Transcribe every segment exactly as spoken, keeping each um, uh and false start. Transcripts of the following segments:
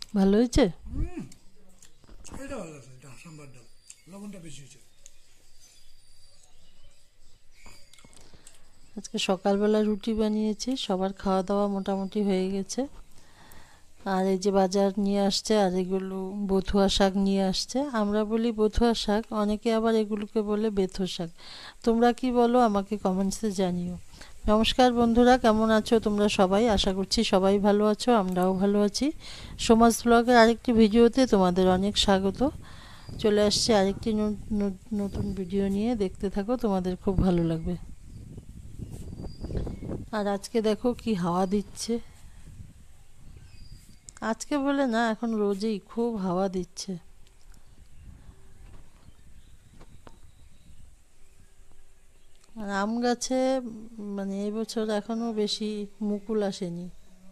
ভালো হয়েছে? হুম, এটা ভালো আছে, এটা সাম্বার ডাল, লবণটা বেশি হয়েছে। আজকে সকালবেলা রুটি বানিয়েছি, সবার খাওয়া দাওয়া মোটামুটি হয়ে গেছে। আর এই যে বাজার নিয়ে আসছে, আর এগুলো বথুয়া শাক নিয়ে আসছে। আমরা বলি বথুয়া শাক, অনেকে আবার এগুলোকে বলে বেথো শাক। তোমরা কি বলো আমাকে কমেন্টসে জানিও। নমস্কার বন্ধুরা, কেমন আছো তোমরা সবাই? আশা করছি সবাই ভালো আছো, আমরাও ভালো আছি। সমাজ ব্লগের আরেকটি ভিডিওতে তোমাদের অনেক স্বাগত। চলে আসছে আরেকটি নতুন ভিডিও নিয়ে, দেখতে থাকো, তোমাদের খুব ভালো লাগবে। আর আজকে দেখো কি হাওয়া দিচ্ছে। আজকে বলে না, এখন রোজই খুব হাওয়া দিচ্ছে। আর আম গাছে মানে এবছর এখনো বেশি মুকুল আসেনি।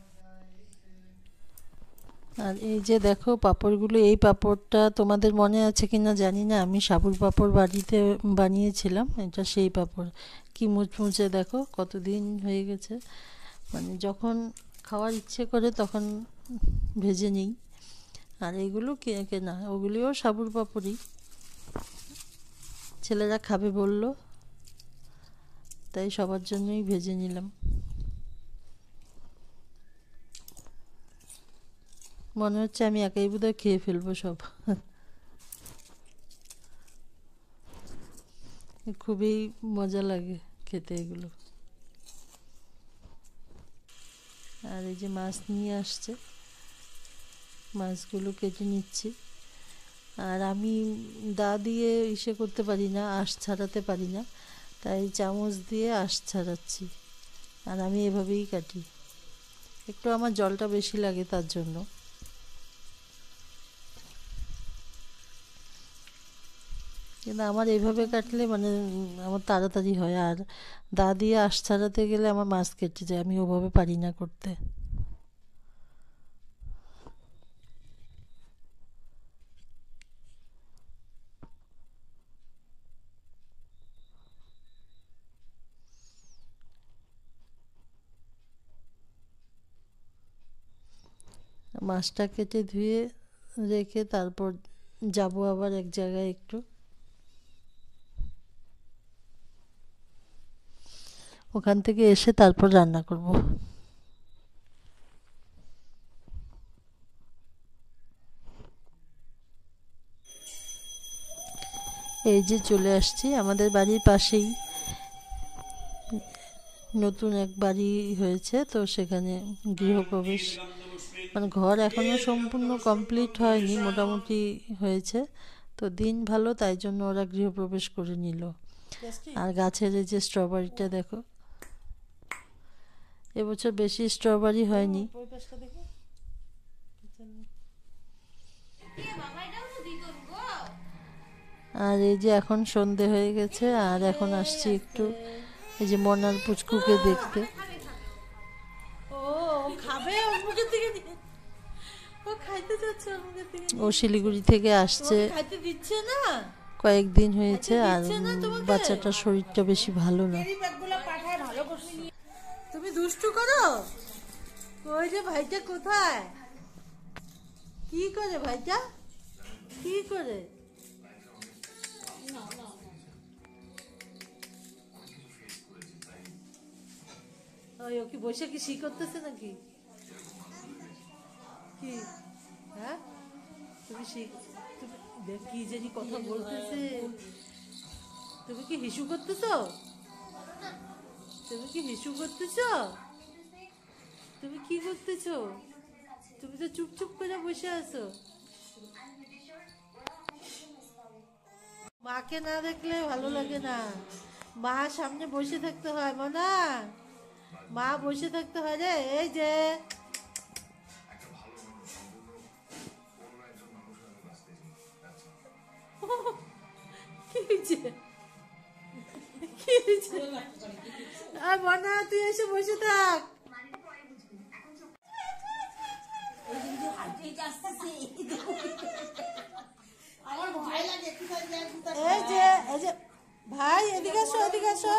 আর এই যে দেখো পাঁপড়গুলো, এই পাঁপড়টা তোমাদের মনে আছে কিনা জানি না, আমি সাবুর পাঁপড় বাড়িতে বানিয়েছিলাম। এটা সেই পাঁপড়, কি মুচমুচে, দেখো কতদিন হয়ে গেছে। মানে যখন খাওয়ার ইচ্ছে করে তখন ভেজে নিই। আর এগুলো কেনা, ওগুলিও সাবুর পাঁপড়ই, ছেলেরা খাবে বলল, তাই সবার জন্যই ভেজে নিলাম। মনে হচ্ছে আমি একাই বোধহয় খেয়ে ফেলবো সব। খুবই মজা লাগে খেতে এগুলো। আর এই যে মাছ নিয়ে আসছে, মাছগুলো কেটে নিচ্ছি। আর আমি দা দিয়ে ইসে করতে পারি না, আঁশ ছাড়াতে পারি না, তাই চামচ দিয়ে আঁশ ছাড়াচ্ছি। আর আমি এভাবেই কাটি, একটু আমার জলটা বেশি লাগে তার জন্য। কিন্তু আমার এইভাবে কাটলে মানে আমার তাড়াতাড়ি হয়। আর দা দিয়ে আঁশ ছাড়াতে গেলে আমার মাছ কেটে যায়, আমি ওভাবে পারি না করতে। মাছটা কেটে ধুয়ে রেখে তারপর যাব আবার এক জায়গায় একটু, ওখান থেকে এসে তারপর রান্না করব। এই যে চলে আসছি, আমাদের বাড়ির পাশেই নতুন এক বাড়ি হয়েছে, তো সেখানে গৃহপ্রবেশ, মানে ঘর এখনো সম্পূর্ণ কমপ্লিট হয়নি, মোটামুটি হয়েছে। তো দিন ভালো, তাই জন্য ওরা গৃহপ্রবেশ করে নিল। আর গাছের এই যে স্ট্রবেরিটা দেখো, এবছর বেশি স্ট্রবেরি হয়নি। আর এই যে এখন সন্ধে হয়ে গেছে, আর এখন আসছি একটু এই যে মনার পুচকুকে দেখতে। ও শিলিগুড়ি থেকে আসছে, কয়েকদিন হয়েছে। আর বাচ্চাটার শরীরটা বেশি ভালো না। তুমি দুষ্টু করো, ওই যে ভাইটা কোথায়, কি করে ভাইটা, কি করে? ওই ও কি বসে কি শি করতেছে নাকি? কি হ্যাঁ, তুমি শিখ, তুমি দেখ কি জানি কথা বলতেছে। তুমি কি হিসু করতেছো? তুমি কি হিসু করতেছো? তুমি কি করতেছো? তুমি তো চুপ চুপ করে বসে আছো। মাকে না দেখলে ভালো লাগে না, মা সামনে বসে থাকতে হয়। মনা, মা বসে থাকতে হয় রে। এই যে কি হয়েছে, কি হয়েছে? আর মনা তুই এসে বসে থাক। এই যে এই যে ভাই, এদিকে আসো, এদিকে আসো।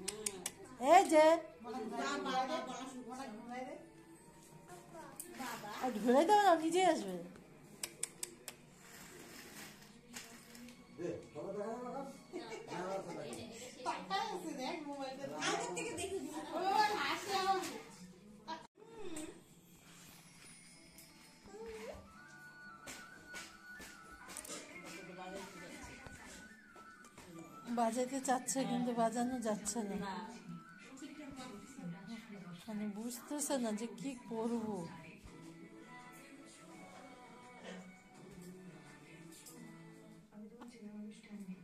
এই যে আর ধরে দাও না, নিজে আসবে। বাজাতে চাচ্ছে কিন্তু বাজানো যাচ্ছে না, মানে বুঝতেছে না যে কি করবো। আমি তোমার চেনা মানুষটা আমি